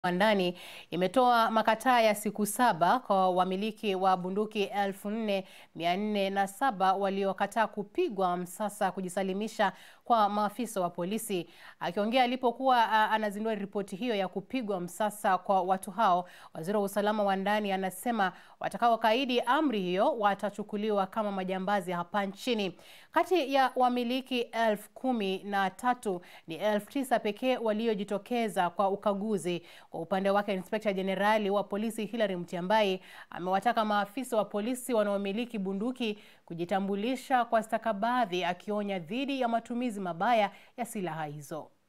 Ndani imetoa makataa ya siku 7 kwa wamiliki wa bunduki 4,407 waliokataa kupigwa msasa kujisalimisha kwa maafisa wa polisi. Akiongea alipokuwa anazindua ripoti hiyo ya kupigwa msasa kwa watu hao, waziri wa usalama wa ndani anasema watakaokaidi amri hiyo watachukuliwa kama majambazi hapa nchini. Kati ya wamiliki 13,000 ni 9,000 pekee waliojitokeza kwa ukaguzi. Kwa upande wake, Inspekta Jenerali wa polisi Hilary Mutyambai amewataka maafisa wa polisi wanaomiliki bunduki kujitambulisha kwa stakabadhi, akionya dhidi ya matumizi mabaya ya silaha hizo.